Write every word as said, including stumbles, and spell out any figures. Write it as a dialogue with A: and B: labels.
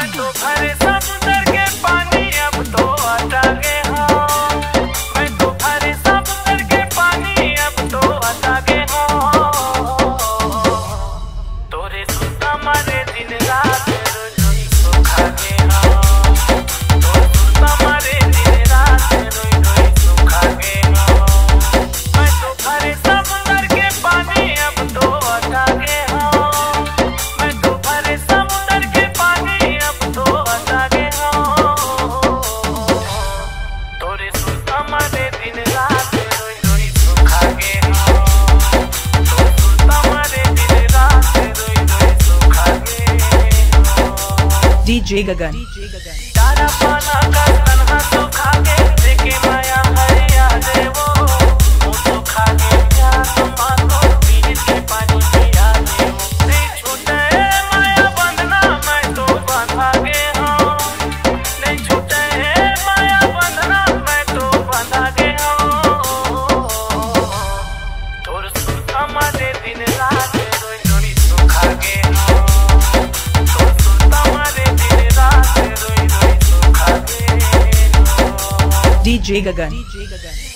A: D J Gagan
B: तारा पाना का तन्हा सुखा के देखे माया हरिया देवो वो सुखा के क्या तुम्हारो पीर के पानी पिया देवो नहीं छूटे माया बंधना मैं तो बंधा गे हूँ नहीं छूटे माया बंधना मैं तो बंधा गे हूँ तोर सुता मारे दिन रात रोई रोई सुखा गे हूँ तोर सुता मारे दिन रात रोई रोई सुखा गे
A: D J Gagan